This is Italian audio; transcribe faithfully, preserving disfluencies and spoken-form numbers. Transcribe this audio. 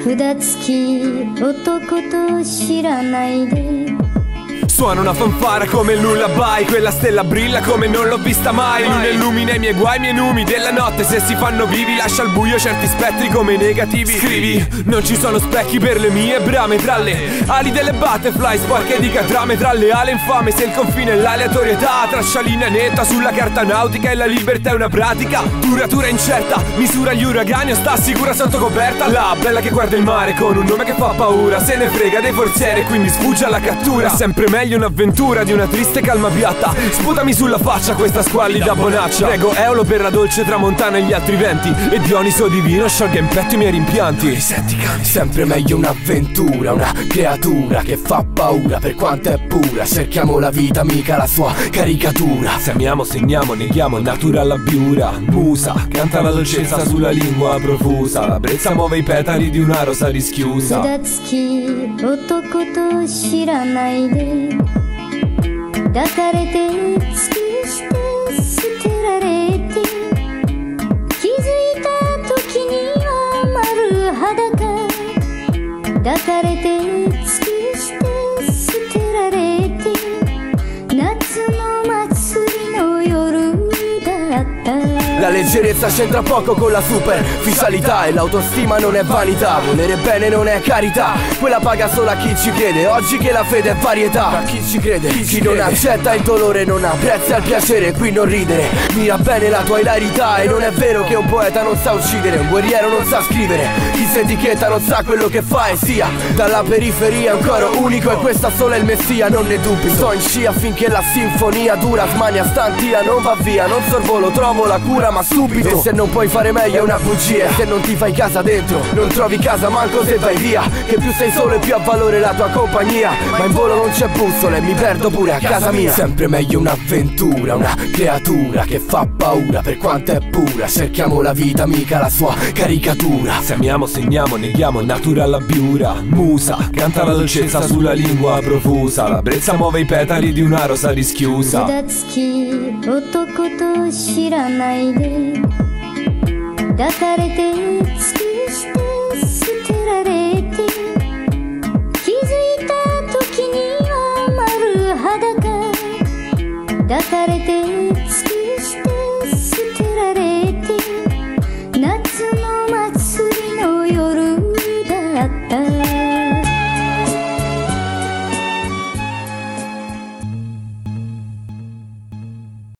札付き男と知らないで Suona una fanfara come il lullaby, quella stella brilla come non l'ho vista mai. Luna illumina i miei guai, i miei numi della notte. Se si fanno vivi lascia al buio certi spettri come i negativi. Scrivi, non ci sono specchi per le mie brame. Tra le ali delle butterfly, sporche di catrame. Tra le ali infame se il confine è l'aleatorietà. Traccia linea netta sulla carta nautica e la libertà è una pratica. Duratura incerta, misura gli uragani o sta sicura sotto coperta. La bella che guarda il mare con un nome che fa paura. Se ne frega dei forzieri e quindi sfugge alla cattura. È sempre meglio un'avventura di una triste calma piatta. Sputami sulla faccia questa squallida bonaccia. Prego Eolo per la dolce tramontana e gli altri venti. E Dioniso divino sciolga in petto i miei rimpianti. Senti, canti. Sempre meglio un'avventura, una creatura che fa paura per quanto è pura. Cerchiamo la vita, mica la sua caricatura. Se amiamo, segniamo, neghiamo, natura alla biura. Musa, canta la dolcezza sulla lingua profusa. La brezza muove i petali di una rosa rischiusa. 札付き男と知らないで 抱かれて尽くして捨てられて気づいた時には丸裸抱かれて尽くして捨てられて夏の祭りの夜だった La leggerezza c'entra poco con la superficialità e l'autostima non è vanità. Volere bene non è carità, quella paga solo a chi ci crede. Oggi che la fede è varietà, ma chi ci crede? Chi, chi non accetta il dolore non apprezza il piacere. Qui non ridere, mira bene la tua ilarità. E non è vero che un poeta non sa uccidere, un guerriero non sa scrivere. Chi si etichetta non sa quello che fa e sia. Dalla periferia un coro unico e questa sola è il messia, non ne dubbi. Sto in scia finché la sinfonia dura, smania stantia, non va via. Non sorvolo, trovo la cura ma subito. E se non puoi fare meglio è una bugia. Se non ti fai casa dentro, non trovi casa manco se vai via. Che più sei solo e più ha valore la tua compagnia. Ma in volo non c'è bussola e mi perdo pure a casa mia. Sempre meglio un'avventura, una creatura che fa paura per quanto è pura. Cerchiamo la vita, mica la sua caricatura. Se amiamo, segniamo, neghiamo, natura alla biura. Musa, canta la dolcezza sulla lingua profusa. La brezza muove i petali di una rosa rischiusa. 札付き男と知らないで抱かれて尽くして捨てられ